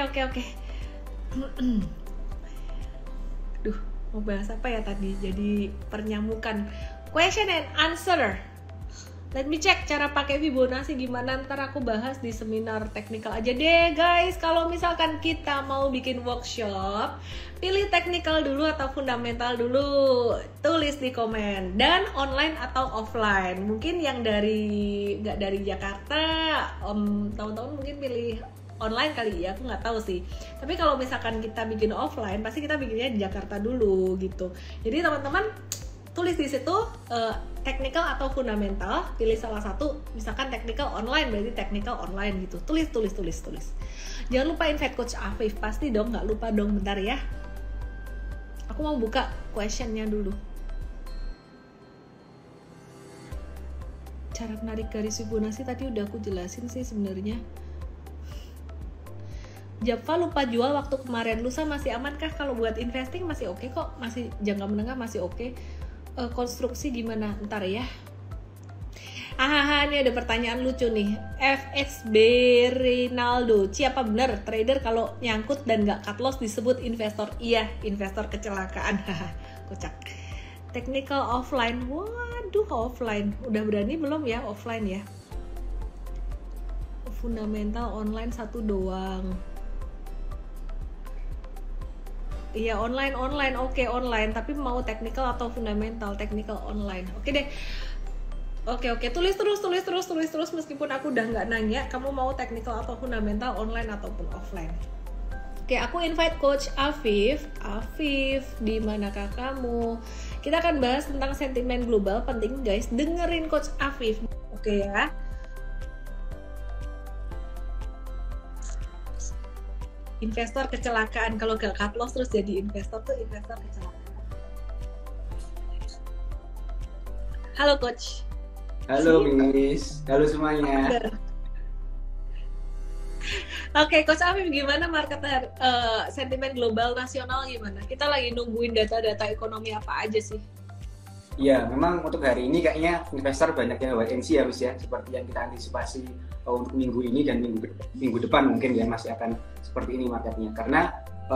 Duh, mau bahas apa ya tadi? Jadi pernyamukan. Question and answer. Let me check cara pakai Fibonacci gimana, ntar aku bahas di seminar teknikal aja deh guys. Kalau misalkan kita mau bikin workshop, pilih teknikal dulu atau fundamental dulu, tulis di komen. Dan online atau offline. Mungkin yang nggak dari Jakarta, tahun-tahun mungkin pilih online kali ya, aku nggak tahu sih. Tapi kalau misalkan kita bikin offline, pasti kita bikinnya di Jakarta dulu gitu. Jadi teman-teman tulis di situ technical atau fundamental, pilih salah satu. Misalkan technical online berarti technical online gitu. Tulis. Jangan lupa invite Coach Afif, pasti dong, nggak lupa dong. Bentar ya, aku mau buka questionnya dulu. Cara menarik garis Fibonacci tadi udah aku jelasin sih sebenarnya. Java lupa jual waktu kemarin, lusa masih aman kah? Kalau buat investing masih oke kok, masih jangka menengah masih oke. Konstruksi gimana? Ntar ya. Ini ada pertanyaan lucu nih. FXB Rinaldo, siapa benar trader kalau nyangkut dan nggak cut loss disebut investor? Iya, investor kecelakaan. Kocak. Technical offline, waduh offline. Udah berani belum ya offline ya? Fundamental online satu doang. Iya online, oke online. Tapi mau technical atau fundamental? Technical online. Oke deh. Oke, tulis terus. Meskipun aku udah nggak nanya, kamu mau technical atau fundamental, online ataupun offline? Oke, aku invite Coach Afif. Afif, di manakah kamu? Kita akan bahas tentang sentimen global, penting guys. Dengerin Coach Afif. Oke ya. Investor kecelakaan, kalau gak cut loss terus jadi investor tuh investor kecelakaan. Halo Coach. Halo Miss, halo semuanya. Oke, Coach Afif, gimana market sentimen global nasional gimana? Kita lagi nungguin data-data ekonomi apa aja sih? Ya, memang untuk hari ini kayaknya investor banyak yang wait and see ya, Miss ya. Seperti yang kita antisipasi untuk minggu ini dan minggu depan mungkin ya masih akan seperti ini marketnya. Karena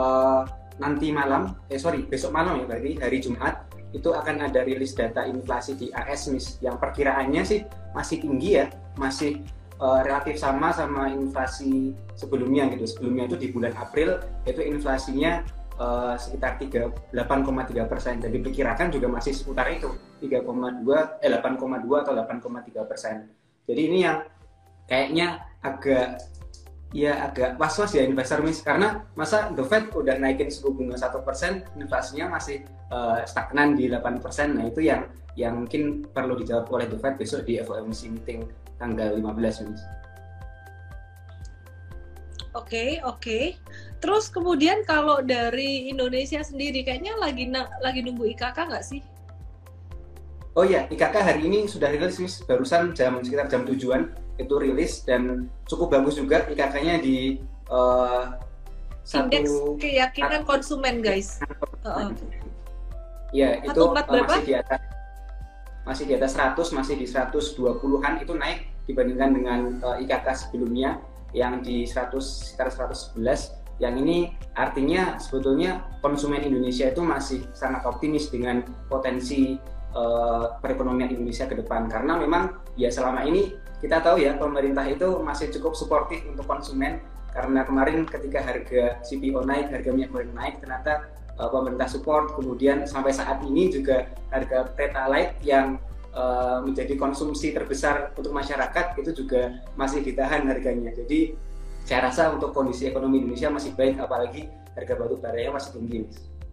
besok malam ya, berarti hari Jumat itu akan ada rilis data inflasi di AS, Miss. Yang perkiraannya sih masih tinggi ya, masih relatif sama inflasi sebelumnya gitu. Sebelumnya itu di bulan April itu inflasinya sekitar 8,3%, dan diperkirakan juga masih seputar itu 8,2 atau 8,3%. Jadi ini yang kayaknya agak was-was ya investor, Miss, karena masa The Fed udah naikin suku bunga 1%, inflasinya masih stagnan di 8%. Nah itu yang mungkin perlu dijawab oleh The Fed besok di FOMC meeting tanggal 15, Miss. Oke. Terus kemudian kalau dari Indonesia sendiri kayaknya lagi nunggu IKK nggak sih? Oh ya, IKK hari ini sudah rilis, Miss. Barusan sekitar jam 7-an itu rilis, dan cukup bagus juga IKK-nya di indeks keyakinan konsumen, guys. Ya, itu masih di atas 100, masih di 120-an, itu naik dibandingkan dengan IKK sebelumnya yang di sekitar 111. Yang ini artinya sebetulnya konsumen Indonesia itu masih sangat optimis dengan potensi perekonomian Indonesia ke depan, karena memang ya selama ini kita tahu ya pemerintah itu masih cukup suportif untuk konsumen, karena kemarin ketika harga CPO naik, harga minyak goreng naik, ternyata pemerintah support. Kemudian sampai saat ini juga harga Pertalite yang menjadi konsumsi terbesar untuk masyarakat itu juga masih ditahan harganya. Jadi saya rasa untuk kondisi ekonomi Indonesia masih baik, apalagi harga batu baranya masih tinggi.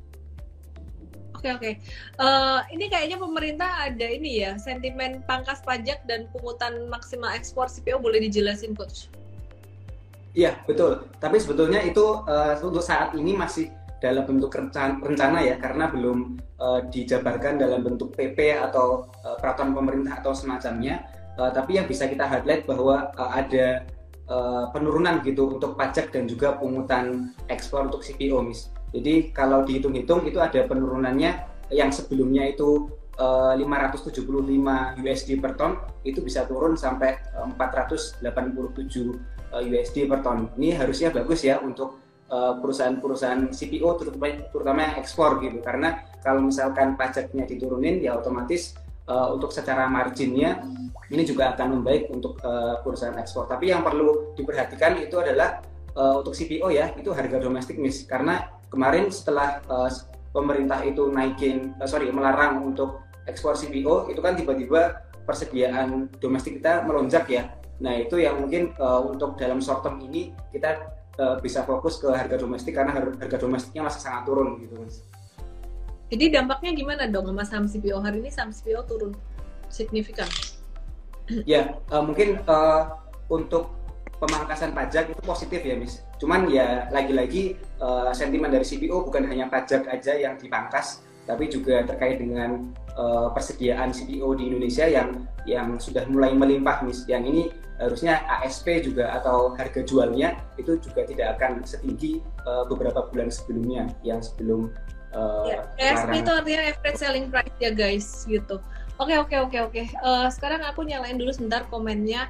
Oke. Ini kayaknya pemerintah ada ini ya, sentimen pangkas pajak dan pungutan maksimal ekspor CPO, boleh dijelasin, Coach? Iya, betul. Tapi sebetulnya itu untuk saat ini masih dalam bentuk rencana ya, karena belum dijabarkan dalam bentuk PP atau peraturan pemerintah atau semacamnya. Tapi yang bisa kita highlight bahwa ada penurunan gitu untuk pajak dan juga pungutan ekspor untuk CPO, Miss. Jadi kalau dihitung-hitung itu ada penurunannya, yang sebelumnya itu 575 USD per ton, itu bisa turun sampai 487 USD per ton. Ini harusnya bagus ya untuk perusahaan-perusahaan CPO terutama yang ekspor gitu, karena kalau misalkan pajaknya diturunin ya otomatis untuk secara marginnya ini juga akan membaik untuk perusahaan ekspor. Tapi yang perlu diperhatikan itu adalah untuk CPO ya, itu harga domestik Miss. Karena kemarin setelah pemerintah itu melarang untuk ekspor CPO, itu kan tiba-tiba persediaan domestik kita melonjak ya. Nah itu yang mungkin untuk dalam short term ini kita bisa fokus ke harga domestik karena harga domestiknya masih sangat turun gitu Mas. Jadi dampaknya gimana dong sama saham CPO? Hari ini saham CPO turun signifikan. Ya, mungkin untuk pemangkasan pajak itu positif ya, Miss. Cuman ya lagi-lagi sentimen dari CPO bukan hanya pajak aja yang dipangkas, tapi juga terkait dengan persediaan CPO di Indonesia yang sudah mulai melimpah, Miss. Yang ini harusnya ASP juga atau harga jualnya itu juga tidak akan setinggi beberapa bulan sebelumnya yang sebelum ASP itu artinya average selling price ya guys gitu. Oke. Sekarang aku nyalain dulu sebentar komennya.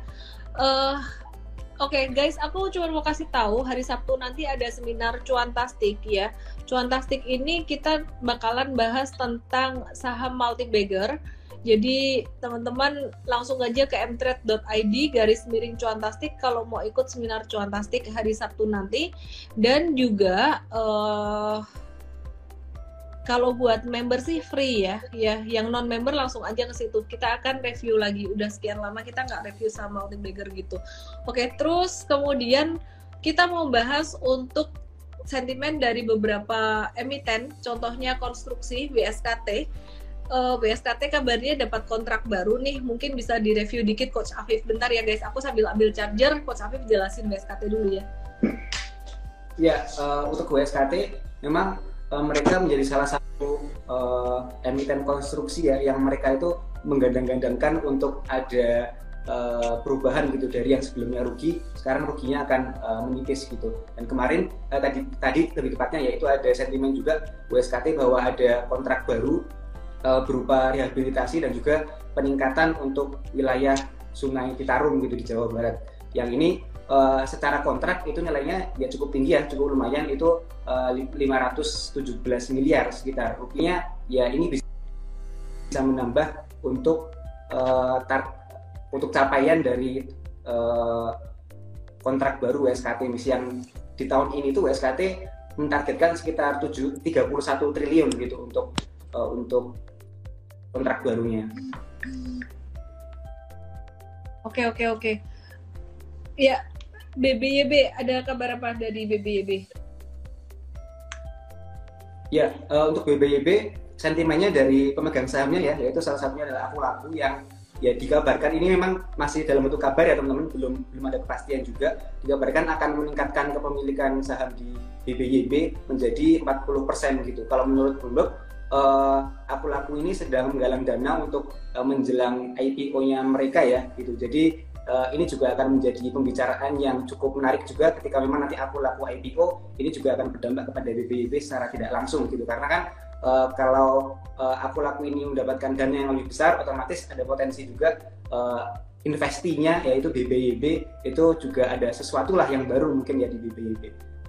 Oke, guys, aku cuma mau kasih tahu hari Sabtu nanti ada seminar Cuantastik ya. Cuantastik ini kita bakalan bahas tentang saham multi bagger. Jadi teman-teman langsung aja ke mtrade.id/cuantastik kalau mau ikut seminar Cuantastik hari Sabtu nanti. Dan juga kalau buat member sih free ya. Yang non member langsung aja ke situ. Kita akan review lagi. Udah sekian lama kita nggak review sama multi bagger gitu. Oke, terus kemudian kita mau bahas untuk sentimen dari beberapa emiten. Contohnya konstruksi WSKT. WSKT kabarnya dapat kontrak baru nih. Mungkin bisa direview dikit Coach Afif. Bentar ya guys, aku sambil ambil charger. Coach Afif jelasin WSKT dulu ya. Ya, untuk WSKT memang mereka menjadi salah satu emiten konstruksi ya yang mereka itu menggadang-gadangkan untuk ada perubahan gitu dari yang sebelumnya rugi, sekarang ruginya akan menipis gitu. Dan kemarin tadi lebih tepatnya yaitu ada sentimen juga WSKT bahwa ada kontrak baru berupa rehabilitasi dan juga peningkatan untuk wilayah Sungai Citarum gitu di Jawa Barat. Yang ini secara kontrak itu nilainya ya cukup tinggi ya, cukup lumayan, itu 517 miliar sekitar. Rupiahnya ya ini bisa menambah untuk capaian dari kontrak baru WSKT yang di tahun ini tuh WSKT mentargetkan sekitar 31 triliun gitu untuk kontrak barunya. Oke. Ya, BBYB, ada kabar apa dari BBYB? Ya, untuk BBYB sentimennya dari pemegang sahamnya ya, yaitu salah satunya adalah Aku Laku yang ya dikabarkan ini memang masih dalam bentuk kabar ya teman-teman, belum ada kepastian juga, dikabarkan akan meningkatkan kepemilikan saham di BBYB menjadi 40% gitu. Kalau menurut Bloomberg, Aku Laku ini sedang menggalang dana untuk menjelang IPO-nya mereka ya gitu. Jadi ini juga akan menjadi pembicaraan yang cukup menarik juga ketika memang nanti Aku Laku IPO, ini juga akan berdampak kepada BBYB secara tidak langsung gitu, karena kan kalau Aku Laku ini mendapatkan dana yang lebih besar, otomatis ada potensi juga investinya yaitu BBYB itu juga ada sesuatu lah yang baru mungkin ya di BBYB.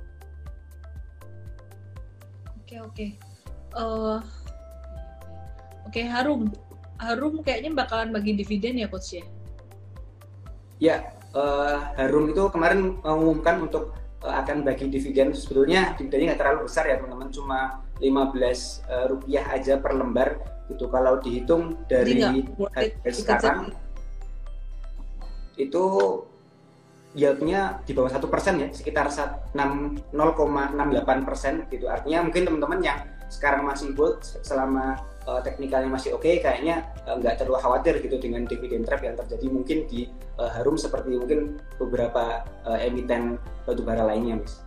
Oke, Harum kayaknya bakalan bagi dividen ya Coach ya? Ya, Harum itu kemarin mengumumkan untuk akan bagi dividen. Sebetulnya dividennya nggak terlalu besar ya teman-teman, cuma Rp15 aja per lembar gitu. Kalau dihitung dari harga sekarang itu yieldnya di bawah 1% ya, sekitar 0,68% gitu. Artinya mungkin teman-teman yang sekarang masih hold selama teknikalnya masih oke, kayaknya nggak terlalu khawatir gitu dengan dividend trap yang terjadi mungkin di Harum seperti mungkin beberapa emiten batubara lainnya, Miss.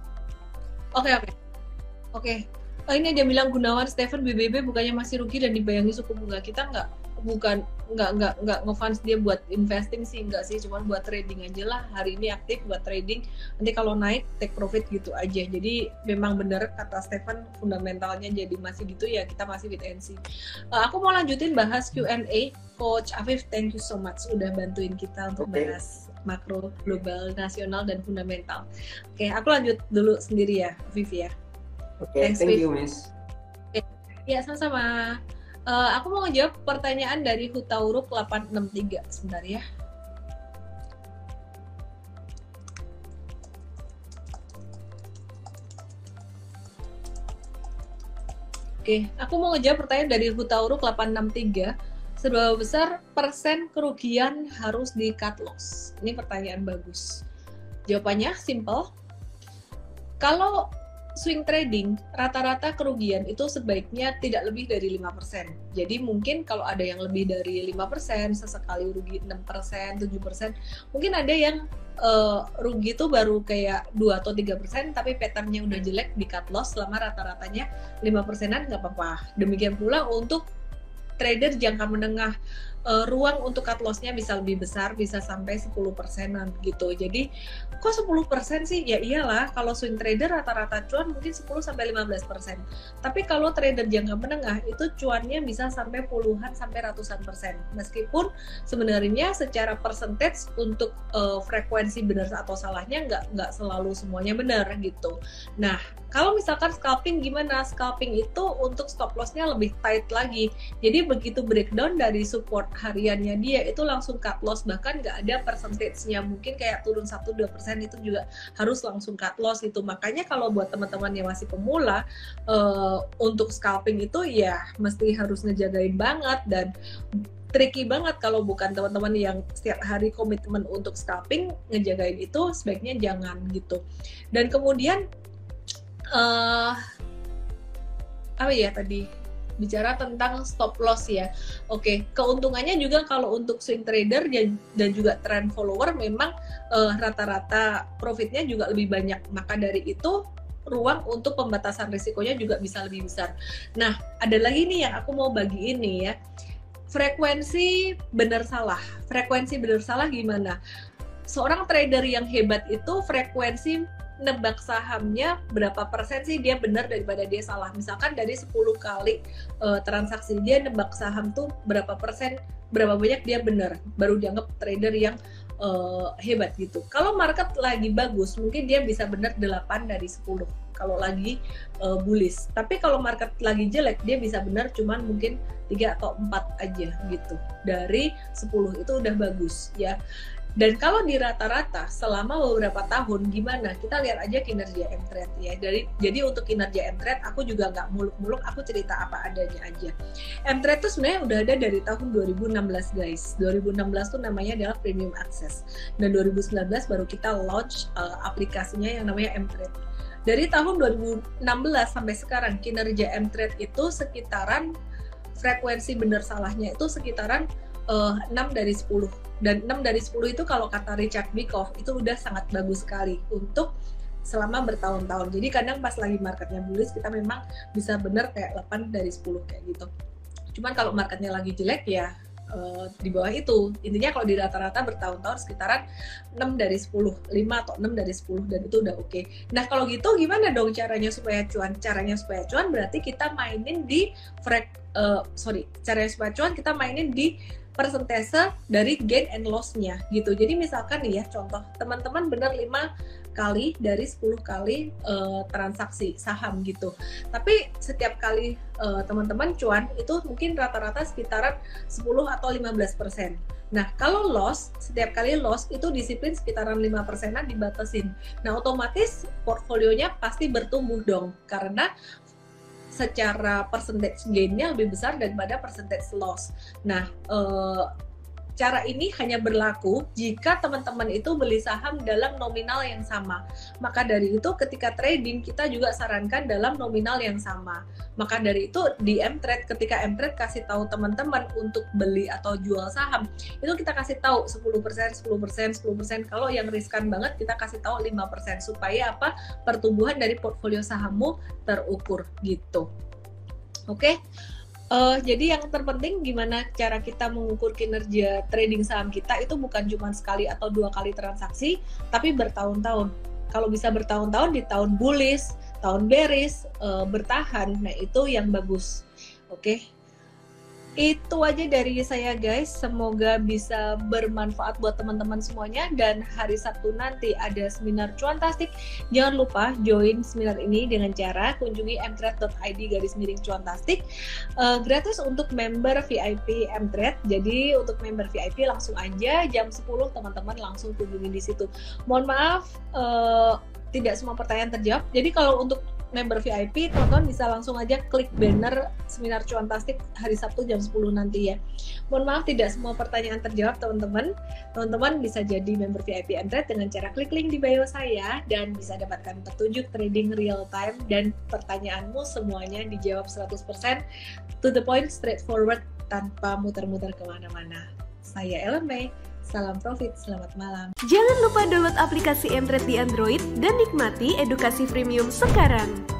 Oke. Ini dia bilang Gunawan Stephen BBB bukannya masih rugi dan dibayangi suku bunga. Kita nggak nge-funds dia buat investing sih, enggak sih, cuma buat trading aja lah. Hari ini aktif buat trading, nanti kalau naik take profit gitu aja. Jadi memang benar kata Stephen, fundamentalnya jadi masih gitu ya, kita masih wait and see. Aku mau lanjutin bahas Q&A. Coach Afif, thank you so much udah bantuin kita untuk bahas makro, global, nasional, dan fundamental. Oke, aku lanjut dulu sendiri ya Afif ya. Thank you Miss. Ya, sama-sama. Aku mau ngejawab pertanyaan dari Hutauruk 863 sebentar ya. Oke, aku mau ngejawab pertanyaan dari Hutauruk 863. Seberapa besar persen kerugian harus di cut loss? Ini pertanyaan bagus. Jawabannya simple. Kalau swing trading, rata-rata kerugian itu sebaiknya tidak lebih dari 5%. Jadi mungkin kalau ada yang lebih dari 5%, sesekali rugi 6%, 7%, mungkin ada yang rugi itu baru kayak 2 atau 3%, tapi patternnya udah jelek di cut loss selama rata-ratanya 5%-an nggak apa-apa. Demikian pula untuk trader jangka menengah, ruang untuk cut loss-nya bisa lebih besar, bisa sampai 10%-an gitu. Jadi kok 10% sih? Ya iyalah, kalau swing trader rata-rata cuan mungkin 10-15%. Tapi kalau trader jangka menengah itu cuannya bisa sampai puluhan sampai ratusan persen. Meskipun sebenarnya secara percentage untuk frekuensi benar atau salahnya nggak selalu semuanya benar gitu. Nah, kalau misalkan scalping gimana? Scalping itu untuk stop loss-nya lebih tight lagi. Jadi begitu breakdown dari support hariannya dia itu langsung cut loss, bahkan nggak ada percentage-nya, mungkin kayak turun 1-2% itu juga harus langsung cut loss itu. Makanya kalau buat teman-teman yang masih pemula, untuk scalping itu ya mesti harus ngejagain banget, dan tricky banget kalau bukan teman-teman yang setiap hari komitmen untuk scalping, ngejagain itu sebaiknya jangan gitu. Dan kemudian apa ya tadi? Bicara tentang stop loss ya. Oke, keuntungannya juga kalau untuk swing trader dan juga trend follower memang rata-rata profitnya juga lebih banyak. Maka dari itu ruang untuk pembatasan risikonya juga bisa lebih besar. Nah, ada lagi nih yang aku mau bagiin nih ya. Frekuensi benar salah. Frekuensi benar salah gimana? Seorang trader yang hebat itu frekuensi nebak sahamnya berapa persen sih dia benar daripada dia salah. Misalkan dari 10 kali transaksi dia nebak saham tuh berapa persen, berapa banyak dia benar, baru dianggap trader yang hebat gitu. Kalau market lagi bagus mungkin dia bisa benar 8 dari 10 kalau lagi bullish. Tapi kalau market lagi jelek dia bisa benar cuman mungkin 3 atau 4 aja gitu. Dari 10 itu udah bagus ya. Dan kalau di rata-rata selama beberapa tahun gimana? Kita lihat aja kinerja M-Trade ya. Jadi untuk kinerja M-Trade aku juga nggak muluk-muluk, aku cerita apa adanya aja. M-Trade tuh sebenarnya udah ada dari tahun 2016 guys. 2016 tuh namanya adalah Premium Access. Dan 2019 baru kita launch aplikasinya yang namanya M-Trade. Dari tahun 2016 sampai sekarang kinerja M-Trade itu sekitaran frekuensi benar salahnya itu sekitaran 6 dari 10. Dan 6 dari 10 itu kalau kata Richard Wyckoff itu udah sangat bagus sekali untuk selama bertahun-tahun. Jadi kadang pas lagi marketnya bullish kita memang bisa bener kayak 8 dari 10 kayak gitu. Cuman kalau marketnya lagi jelek ya di bawah itu. Intinya kalau di rata-rata bertahun-tahun sekitaran 6 dari 10, 5 atau 6 dari 10 dan itu udah oke. Nah kalau gitu gimana dong caranya supaya cuan? Caranya supaya cuan berarti kita mainin di caranya supaya cuan kita mainin di persentase dari gain and loss-nya gitu. Jadi misalkan nih ya contoh, teman-teman benar 5 kali dari 10 kali transaksi saham gitu. Tapi setiap kali teman-teman cuan itu mungkin rata-rata sekitaran 10 atau 15%. Nah, kalau loss, setiap kali loss itu disiplin sekitaran 5%-an dibatasin. Nah, otomatis portfolionya pasti bertumbuh dong karena secara percentage gain-nya lebih besar daripada percentage loss. Nah, cara ini hanya berlaku jika teman-teman itu beli saham dalam nominal yang sama. Maka dari itu ketika trading kita juga sarankan dalam nominal yang sama. Maka dari itu di M-Trade ketika M-Trade kasih tahu teman-teman untuk beli atau jual saham, itu kita kasih tahu 10%, 10%, 10%. Kalau yang riskan banget kita kasih tahu 5% supaya apa? Pertumbuhan dari portfolio sahammu terukur gitu. Oke. Jadi yang terpenting gimana cara kita mengukur kinerja trading saham kita itu bukan cuma sekali atau 2 kali transaksi, tapi bertahun-tahun. Kalau bisa bertahun-tahun di tahun bullish, tahun bearish, bertahan, nah itu yang bagus. Oke. Itu aja dari saya guys, semoga bisa bermanfaat buat teman-teman semuanya. Dan hari Sabtu nanti ada seminar Cuantastik, jangan lupa join seminar ini dengan cara kunjungi mtrade.id/cuantastik, gratis untuk member VIP Mtrade. Jadi untuk member VIP langsung aja jam 10 teman-teman langsung kunjungi di situ. Mohon maaf tidak semua pertanyaan terjawab, jadi kalau untuk member VIP, teman-teman bisa langsung aja klik banner seminar Cuantastik hari Sabtu jam 10 nanti ya. Mohon maaf tidak semua pertanyaan terjawab teman-teman. Teman-teman bisa jadi member VIP Mtrade dengan cara klik link di bio saya dan bisa dapatkan petunjuk trading real time dan pertanyaanmu semuanya dijawab 100% to the point, straightforward, tanpa muter-muter kemana-mana. Saya Ellen May. Salam profit, selamat malam. Jangan lupa download aplikasi Mtrade di Android dan nikmati edukasi premium sekarang.